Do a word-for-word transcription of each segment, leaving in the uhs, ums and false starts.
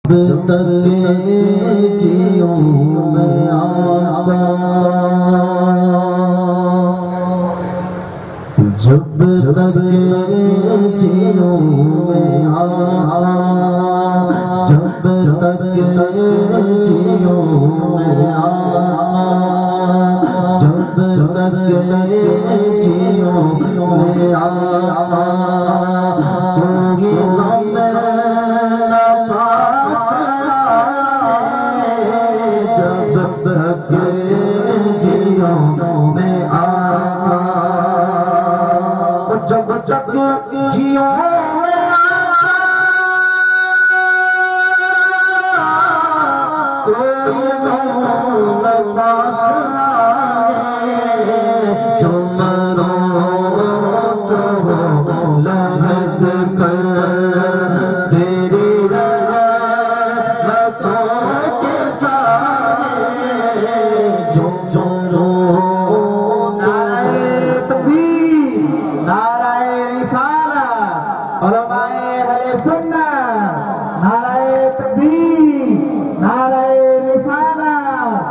جب تک جیوں میں آقا، جب تک جیوں میں آقا، جب تک جیوں میں آقا، جب تک جیوں میں آقا، کوئی غم نہ پاس آئے، جب تک جیوں میں آقا، جب تک جیوں میں آقا، کوئی غم نہ پاس آئے، تم رو تو لگت کر تیری رحمتوں کے سائے، جو جو جو نعرہ تکبیر، نعرہ رسالت، علماء اہل سنت، نعرہ تکبیر، نعرہ رسالت،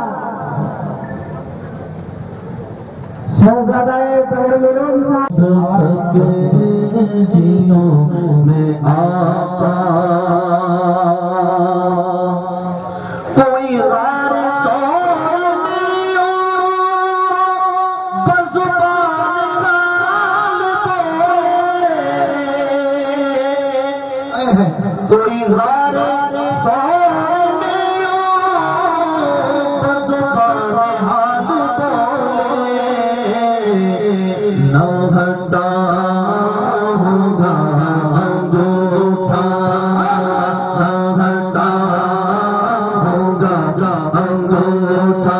شہزادہ بحرالعلوم صاحب جیوں میں آقا، کوئی غار تو نہیں ہو بزبان حال بولے، کوئی غار تو نہیں ہو بزبان حال بولے، نہ ہٹا ہوگا انگوٹھا، نہ ہٹا ہوگا انگوٹھا،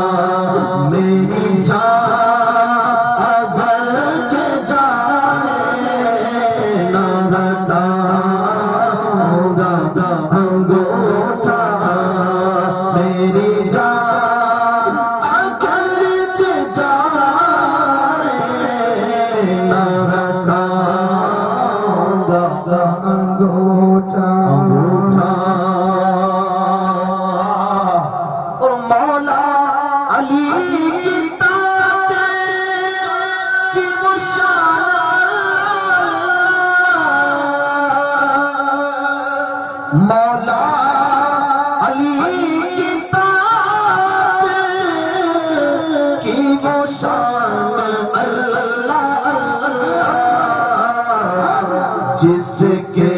میری جان اگرچہ جائے، نہ ہٹا ہوگا انگوٹھا، میری جان اگرچہ جائے، نہ ہٹا ہوگا انگوٹھا۔ اور مولا علی کی طاقت کی وہ شان، مولا علی کی طاقت کی وہ شان، اللہ اللہ، جس کے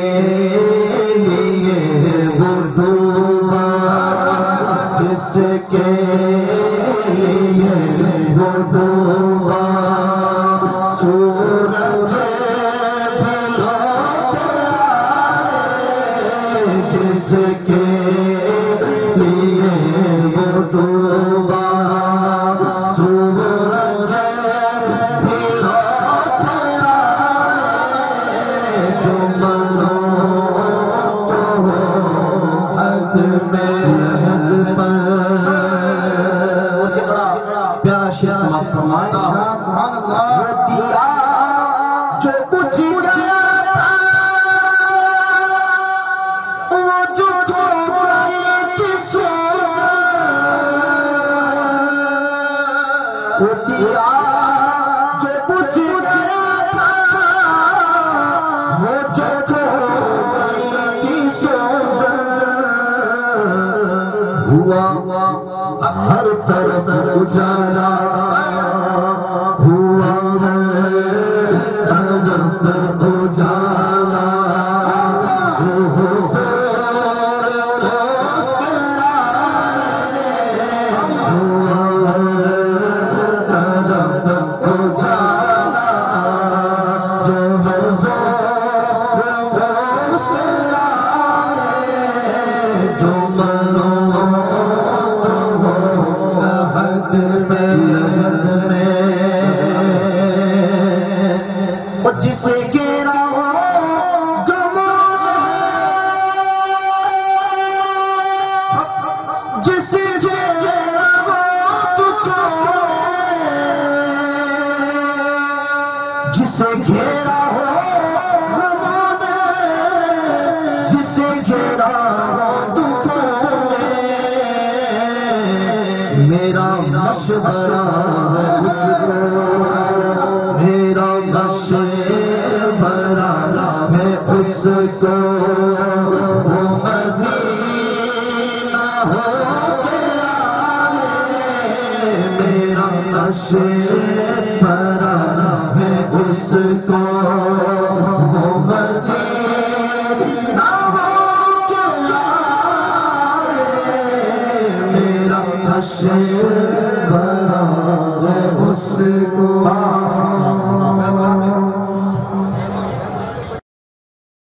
لیے وہ ڈوبا، جس کے لیے وہ ڈوبا، سورج بھی لوٹ آئے، جس کے لیے وہ ڈوبا، سورج بھی لوٹ آئے، جو منو تو حد میں حد پر۔ پیارا شعر سماعت فرمائیں۔ سبحان اللہ۔ وہ دیا جو کچھ کیا تھا، وہ جو گئی تھی سوز، وہ دیا جو کچھ کیا تھا، وہ جو گئی تھی سوز، ہوا ہر طرف اجالا، ہوا ہر طرف اجالا، جو حضور روز کرائے، ہوا ہر طرف اجالا، جو حضور روز کرائے، جو منو حد میں حد میں، اور جسے گھیرا ہو گماں، جسے گھیرا ہو دکھوں، جسے گھیرا ہو غموں نے، جسے گھیرا ہو میرا مشورہ ہے اس کو، میرا مشورہ ہے اس کو، وہ مدینہ ہو گیا ہے، میرا مشورہ ہے اس کو، وہ مدینہ ہو گیا ہے، میرا مشورہ